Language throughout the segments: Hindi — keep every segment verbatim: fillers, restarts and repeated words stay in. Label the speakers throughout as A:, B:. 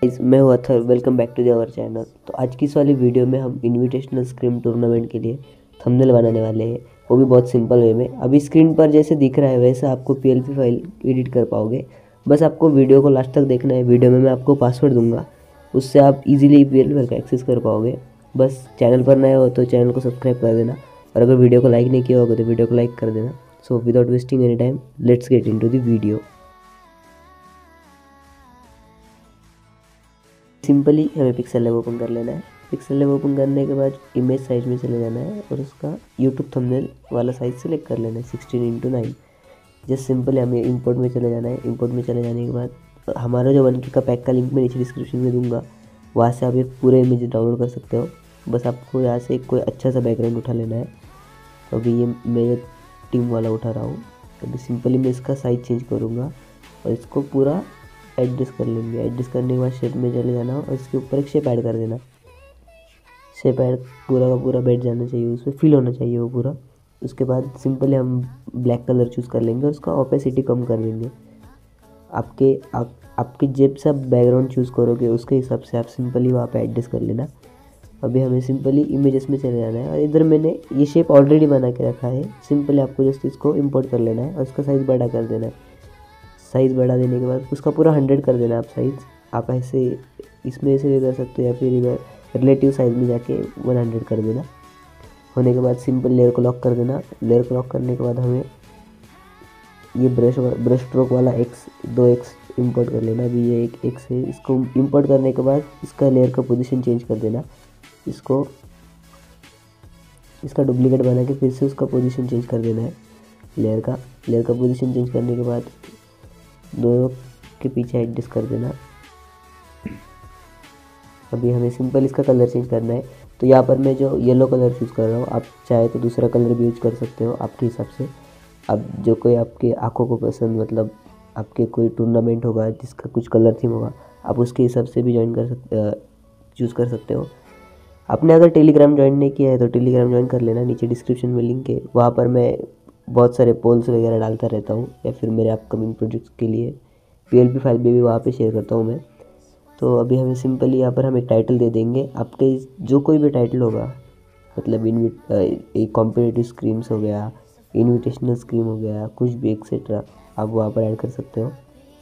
A: गाइस, मैं हूँ Athar. Welcome back to our channel. तो आज की इस वाली वीडियो में हम इनविटेशनल स्क्रीम टूर्नामेंट के लिए थंबनेल बनाने वाले हैं, वो भी बहुत सिंपल वे में। अभी स्क्रीन पर जैसे दिख रहा है वैसे आपको पीएलपी फाइल एडिट कर पाओगे। बस आपको वीडियो को लास्ट तक देखना है। वीडियो में मैं आपको पासवर्ड दूंगा, उससे आप इजीली पीएलपी फाइल का एक्सेस कर पाओगे। बस चैनल पर नए हो तो चैनल को सब्सक्राइब कर देना, और अगर वीडियो को लाइक नहीं किया होगा तो वीडियो को लाइक कर देना। So without wasting any time, let's get into the video. Simply हमें पिक्सेल लैब ओपन कर लेना है। पिक्सेल लैब ओपन करने के बाद इमेज साइज में चले जाना है और उसका यूट्यूब थंबनेल वाला साइज सेलेक्ट कर लेना है, sixteen into nine. Just simply हमें इंपोर्ट में चले जाना है। इंपोर्ट में चले जाने के बाद हमारा जो वन के का पैक का लिंक मैं नीचे डिस्क्रिप्शन में दूंगा, वहाँ से आप ये पूरे इमेज डाउनलोड कर सकते हो। बस आपको यहाँ से कोई अच्छा सा बैकग्राउंड उठा लेना है। तो अभी ये मैं ये टीम वाला उठा रहा हूँ। अभी सिंपली मैं इसका साइज़ चेंज करूँगा और इसको पूरा एडजस्ट कर लेंगे। एडजस्ट करने के बाद शेप में चले जाना और इसके ऊपर एक शेप ऐड कर देना। शेप ऐड पूरा का पूरा बैठ जाना चाहिए, उसमें फिल होना चाहिए वो पूरा। उसके बाद सिंपली हम ब्लैक कलर चूज़ कर लेंगे और उसका ओपेसिटी कम कर देंगे। आपके आप, आपके जेब से आप बैकग्राउंड चूज़ करोगे उसके हिसाब से आप सिंपली वहाँ पे एडजस्ट कर लेना। अभी हमें सिंपली इमेजेस में चले जाना है और इधर मैंने ये शेप ऑलरेडी बना के रखा है। सिंपली आपको जस्ट इसको इंपोर्ट कर लेना है और इसका साइज़ बड़ा कर देना है। साइज़ बढ़ा देने के बाद उसका पूरा हंड्रेड कर देना आप साइज़। आप ऐसे इसमें ऐसे भी कर सकते हो या फिर इधर रिलेटिव साइज़ में जाके वन हंड्रेड कर देना। होने के बाद सिंपल लेयर को लॉक कर देना। लेयर को लॉक करने के बाद हमें ये ब्रश ब्रश स्ट्रोक वाला एक्स दो एक्स इंपोर्ट कर लेना। अभी ये एक एक्स है, इसको इंपोर्ट करने के बाद इसका लेयर का पोजीशन चेंज कर देना। इसको इसका डुप्लीकेट बना के फिर से उसका पोजीशन चेंज कर देना है लेयर का। लेयर का पोजीशन चेंज करने के बाद दोनों के पीछे एडजस्ट कर देना। अभी हमें सिंपल इसका कलर चेंज करना है। तो यहाँ पर मैं जो येलो कलर चूज़ कर रहा हूँ, आप चाहे तो दूसरा कलर भी यूज कर सकते हो आपके हिसाब से। अब जो कोई आपके आंखों को पसंद, मतलब आपके कोई टूर्नामेंट होगा जिसका कुछ कलर थीम होगा, आप उसके हिसाब से भी ज्वाइन कर सकते चूज़ कर सकते हो। आपने अगर टेलीग्राम ज्वाइन नहीं किया है तो टेलीग्राम ज्वाइन कर लेना, नीचे डिस्क्रिप्शन में लिंक है। वहाँ पर मैं बहुत सारे पोल्स वगैरह डालता रहता हूँ, या फिर मेरे अपकमिंग प्रोजेक्ट्स के लिए पीएलपी फाइल भी, भी वहाँ पे शेयर करता हूँ मैं। तो अभी हमें सिंपली यहाँ पर हम एक टाइटल दे देंगे। आपके जो कोई भी टाइटल होगा, मतलब इनविट एक कॉम्पिटिटिव स्क्रीम्स हो गया, इनविटेशनल स्क्रीम हो गया, कुछ भी एक्सेट्रा, आप वहाँ पर ऐड कर सकते हो।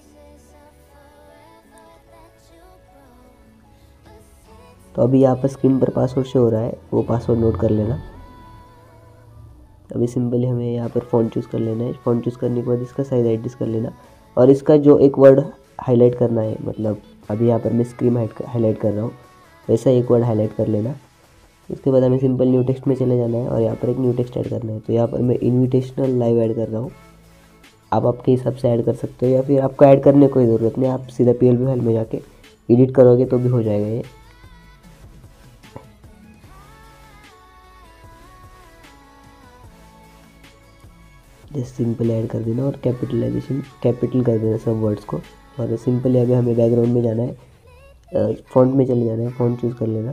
A: तो अभी यहाँ पर स्क्रीन पर पासवर्ड शो हो रहा है, वो पासवर्ड नोट कर लेना। अभी सिंपली हमें यहाँ पर फ़ॉन्ट चूज़ कर लेना है। फ़ॉन्ट चूज़ करने के बाद इसका साइज एडजस्ट कर लेना और इसका जो एक वर्ड हाईलाइट करना है, मतलब अभी यहाँ पर मैं स्क्रीम हाईलाइट कर रहा हूँ, वैसा एक वर्ड हाईलाइट कर लेना। उसके बाद हमें सिंपल न्यू टेक्स्ट में चले जाना है और यहाँ पर एक न्यू टेक्स्ट ऐड करना है। तो यहाँ पर मैं इन्विटेशनल लाइव ऐड कर रहा हूँ। आप आपके हिसाब से ऐड कर सकते हो या फिर आपको ऐड करने की कोई ज़रूरत नहीं, आप सीधा पीएलपी फाइल में जाके एडिट करोगे तो भी हो जाएगा ये। जस्ट सिंपल ऐड कर देना और कैपिटलाइजेशन कैपिटल कर देना सब वर्ड्स को। और सिंपली अभी हमें बैकग्राउंड में जाना है, फ़ॉन्ट में चले जाना है, फ़ॉन्ट चूज़ कर लेना।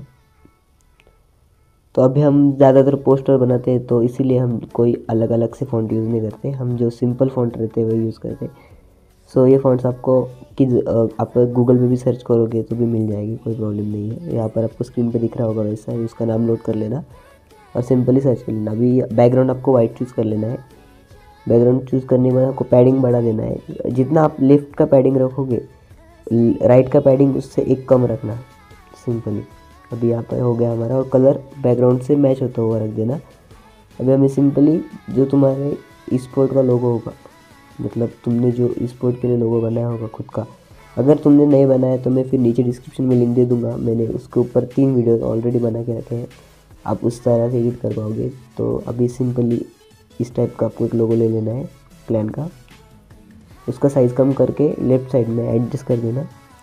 A: तो अभी हम ज़्यादातर पोस्टर बनाते हैं तो इसीलिए हम कोई अलग अलग से फ़ॉन्ट यूज़ नहीं करते, हम जो सिंपल फ़ॉन्ट रहते हैं वही यूज़ करते हैं। सो ये फ़ॉन्ट्स आपको कि आप गूगल पे भी सर्च करोगे तो भी मिल जाएगी, कोई प्रॉब्लम नहीं है। यहाँ पर आपको स्क्रीन पे दिख रहा होगा वैसा ही, उसका नाम नोट कर लेना और सिंपली सर्च कर लेना। अभी बैकग्राउंड आपको वाइट चूज़ कर लेना है। बैकग्राउंड चूज़ करने के बाद आपको पैडिंग बढ़ा देना है। जितना आप लेफ़्ट का पैडिंग रखोगे, राइट का पैडिंग उससे एक कम रखना सिंपली। अभी यहाँ पर हो गया हमारा, और कलर बैकग्राउंड से मैच होता हुआ रख देना। अभी हमें सिंपली जो तुम्हारे स्पोर्ट का लोगो होगा, मतलब तुमने जो स्पोर्ट के लिए लोगो बनाया होगा खुद का, अगर तुमने नहीं बनाया तो मैं फिर नीचे डिस्क्रिप्शन में लिंक दे दूँगा। मैंने उसके ऊपर तीन वीडियो ऑलरेडी बना के रखे हैं, आप उस तरह से एडिट कर पाओगे। तो अभी सिंपली इस टाइप का आपको एक लोगो ले लेना है प्लान का, उसका साइज़ कम करके लेफ़्ट साइड में एडजस्ट कर देना।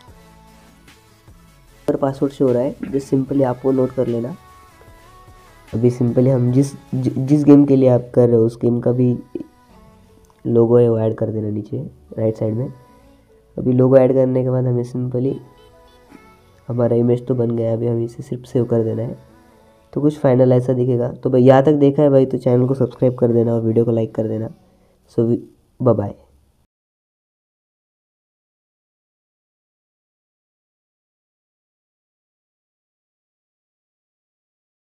A: पर पासवर्ड शो हो रहा है, जिस सिंपली आपको नोट कर लेना। अभी सिंपली हम जिस ज, जिस गेम के लिए आप कर रहे हो उस गेम का भी लोगो है वो ऐड कर देना नीचे राइट साइड में। अभी लोगो ऐड करने के बाद हमें सिंपली हमारा इमेज तो बन गया, अभी हमें इसे सिर्फ सेव कर देना है। तो कुछ फाइनल ऐसा दिखेगा। तो भाई यहाँ तक देखा है भाई तो चैनल को सब्सक्राइब कर देना और वीडियो को लाइक कर देना। So bye bye.